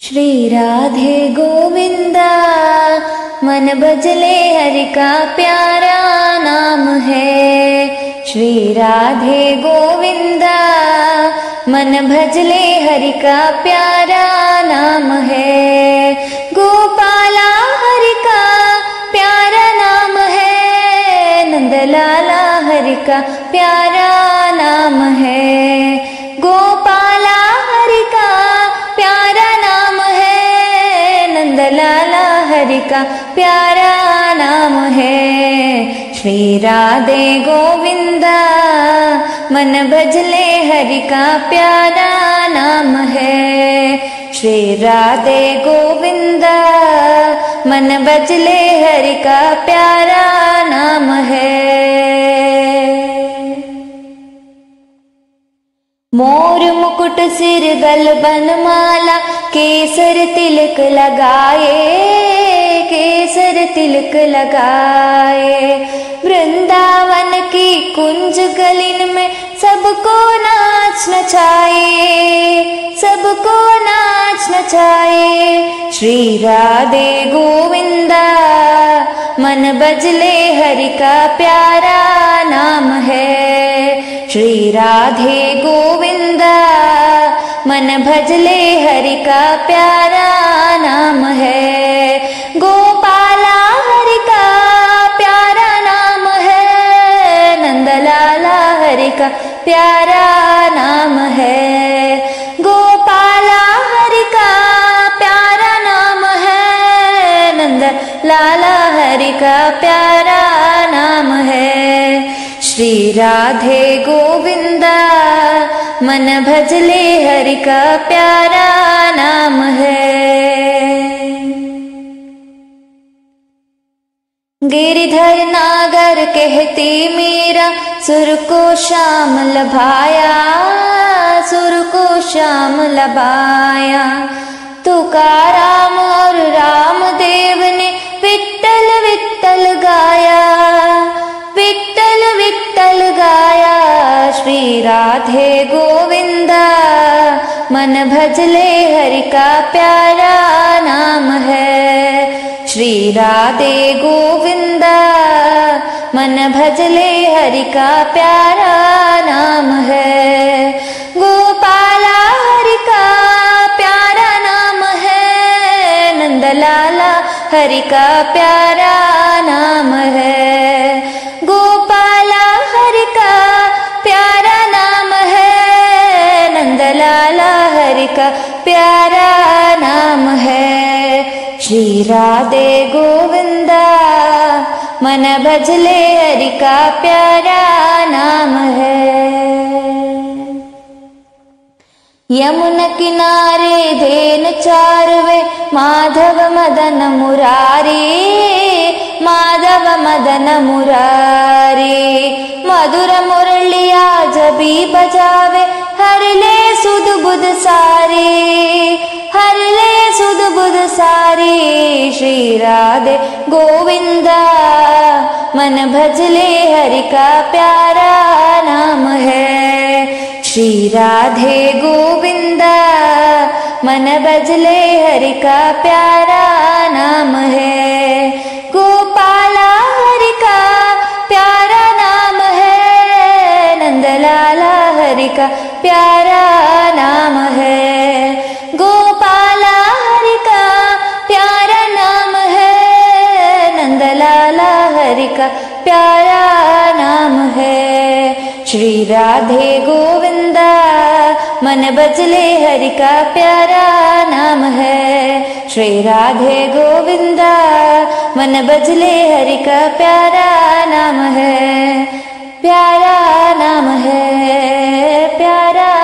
श्री राधे गोविंदा मन भजले हरि का प्यारा नाम है। श्री राधे गोविंदा मन भजले हरि का प्यारा नाम है। गोपाला हरि का प्यारा नाम है। नंदलाला हरि का प्यारा नाम है। गोपाला हरि का प्यारा नाम है। नंदलाला हरि का प्यारा नाम है। श्री राधे गोविंदा मन भजले हरि का प्यारा नाम है। श्री राधे गोविंदा मन भजले हरि का प्यारा नाम है। मोर मुकुट सिर गल बनमाला केसर तिलक लगाए। केसर तिलक लगाए। वृंदावन की कुंज गलिन में सबको नाच नचाए। सबको नाच नचाए। श्री राधे गोविंदा मन भजले हरि का प्यारा नाम है। श्री राधे गोविंदा मन भजले हरि का प्यारा नाम है। गोपाला हरि का प्यारा नाम है। नंदलाला हरि का प्यारा नाम है। गोपाला हरि का प्यारा नाम है। नंदलाला हरि का प्यारा नाम है। श्री राधे गोविंदा मन भजले हरि का प्यारा नाम है। गिरिधर नागर कहती मीरा सुर को श्याम लभाया। सुर को श्याम लभाया। तुकाराम और रामदेव ने विट्ठल विट्ठल गाया। विट्ठल विट्ठल गाया। श्री राधे गोविंदा मन भजले हरि का प्यारा नाम है। श्री राधे गोविंदा मन भजले हरि का प्यारा नाम है। गोपाला हरि का प्यारा नाम है। नंदलाला हरि का प्यारा नाम है। गोपाला हरि का प्यारा नाम है। नंदलाला हरि का प्यारा नाम है। श्री राधे गोविंदा मन भजले हरि का प्यारा नाम है। यमुना किनारे धेन चारवे माधव मदन मुरारी। माधव मदन मुरारी। मधुर मुरलिया जबी बजावे हर ले सुध बुध सारी। हर ले सुध बुध सारी। श्री राधे गोविंदा मन भजले हरि का प्यारा नाम है। श्री राधे गोविंदा मन भजले हरि का प्यारा नाम है। गोपाला हरि का प्यारा नाम है। नंदलाला हरि का प्यारा नाम है। गोपाला हरि का प्यारा नाम है। नंदलाला हरि का प्यारा नाम है। श्री राधे गोविंदा मन भजले हरि का प्यारा नाम है। श्री राधे गोविंदा मन भजले हरि का प्यारा नाम है। प्यारा नाम है। प्यारा